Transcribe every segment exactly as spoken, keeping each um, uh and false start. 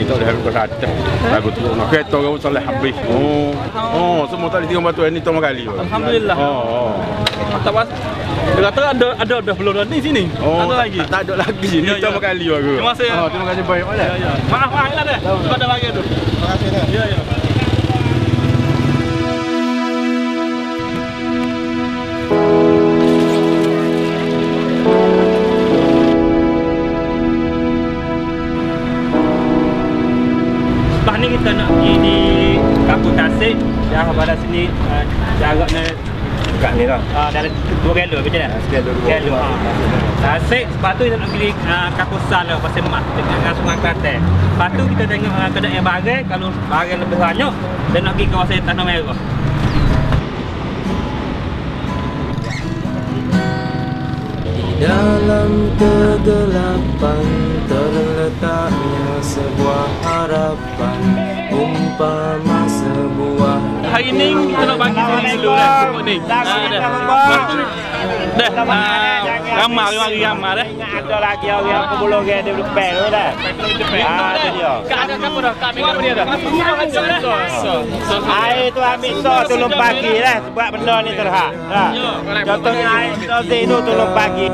tak boleh habis kata. Lagu tu nak kereta kau tak boleh habis. Oh. Oh, semua tak ditinggal batu ni tengok kali. Alhamdulillah. Oh, oh. Tak pas. Dia kata ada ada ada belum ni sini. Oh, ada lagi. Tak, tak ada lagi. Ni Ya, tengok ya. kali aku. Terima kasih. Oh, terima kasih banyak banyak. Ya, ya. Maaf maaf lah deh. Ada lagi tu. Terima kasih dah. Ya, ya. Lepas ni kita nak pergi di Kampung Tasik. Yang pada sini uh, jaraknya Dekat ni lah. uh, dalam dua kilo macam mana? Sekilo dua Kilo. Tasik, lepas tu kita nak pergi uh, Kampung Salah, Pasir Mat dengan Sungai Kelantan. Lepas tu kita tengok uh, kedai yang barang, kalau barang lebih banyak, dan nak pergi kawasan Tanah Merah. Dalam kegelapan terletaknya sebuah harapan, umpama sebuah. Hari ni kita nak bagi sini dulu dah, sebut ni. Dah, dah. Ramai, ramai, ramai dah. Ada lagi orang yang puluh orang dia depan tu dah. Ah, tu dia. Kak ada apa dah? Kak ambil apa dia dah? Air tu ambil so tolong pagi lah sebab benda ni terhad. Ha. Contohnya air dozi tu tolong pagi.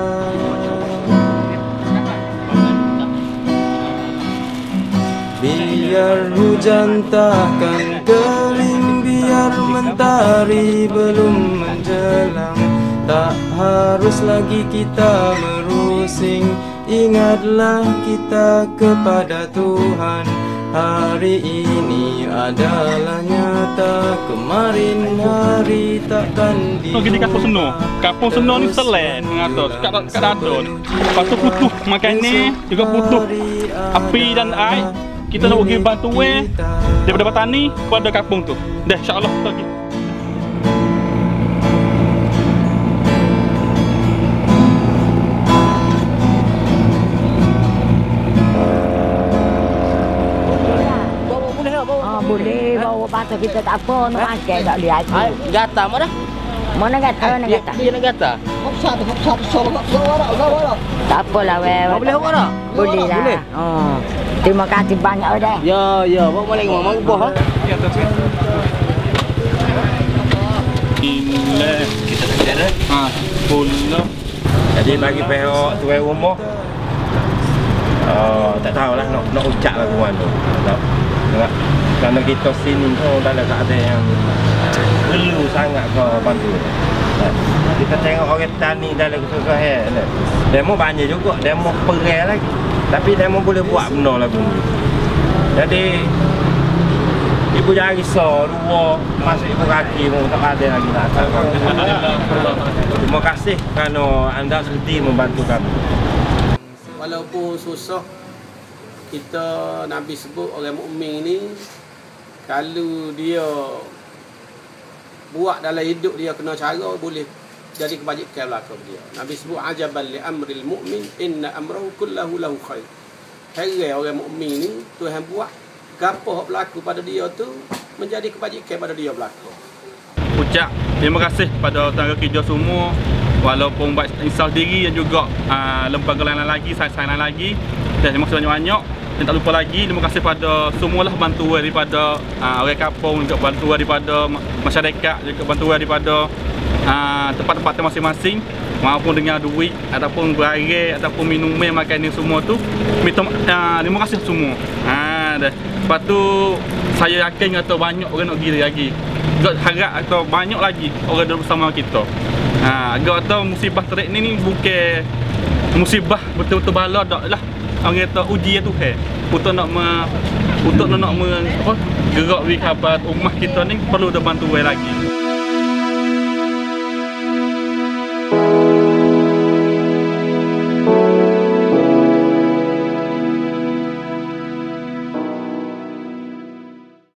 Biar hujan takkan kering, biar mentari belum menjelang, tak harus lagi kita merusing. Ingatlah kita kepada Tuhan, hari ini adalah nyata, kemarin hari takkan diubah. So gini Kampung Seno. Kampung Seno ni selain mengatur kat kat dada ni. Lepas tu putus makan ni, juga putus api dan air. Kita nak pergi bantuan daripada petani kepada kampung tu. Dah insya-Allah kita pergi. Oh, boleh bawa batu kita tak apa nak makan tak lihat. Gata mana? Mana kata mana kata? Dia nak gata. Tak apalah weh. Boleh hok dah? Boleh lah. Boleh. Oh. Terima kasih banyak dah. Ya, ya, bawa balik rumah mau buah. Ya, tak sih. Ini kita dah ha, puluh. Jadi bagi pihak tuan rumah, uh, tak tahulah nak nak ucap lah ke mana. Tak. Tengok. Kerana kita sini pun dalam keadaan yang perlu sangat ke bantu. Kita tengok orang tani dalam kesusahan. Demo banyak juga, demo perai lagi. Tapi demo boleh buat benda lagu ni. Jadi ibu jangan risau, dua masuk ibu kaki pun tak ada lagi nak. Terima kasih kerana anda sudi membantu kami. Walaupun susah, kita Nabi sebut orang mukmin ni kalau dia buat dalam hidup dia kena cara boleh jadi kebajikan belaka dia. Nabi sebut ajaban li amril mukmin inna amrahu kullahu lahu khair. Heran orang mukmin ni Tuhan buat gapo hak berlaku pada dia tu menjadi kebajikan pada dia belaka. Ucap terima kasih pada tenaga kerja semua, walaupun buat insaf diri dan juga uh, lembaga lain lagi, saya-saya lagi. Dan terima kasih banyak-banyak. Dan tak lupa lagi, terima kasih pada semualah bantuan daripada uh, orang kampung, juga bantuan daripada masyarakat, juga bantuan daripada uh, tempat-tempat masing-masing, maupun dengan duit, ataupun berair, ataupun minuman, makanan semua tu. Minta, uh, terima kasih semua. Ha, dah. Lepas tu, saya yakin atau banyak orang nak pergi lagi. Agak harap atau banyak lagi orang duduk bersama kita. Ha, agak atau musibah terik ni, ni bukan musibah betul-betul bala dak lah. Orang kata ujian Tuhan untuk nak me, untuk nak me, apa, gerak di khabar ummah kita ni perlu ada bantuan lagi.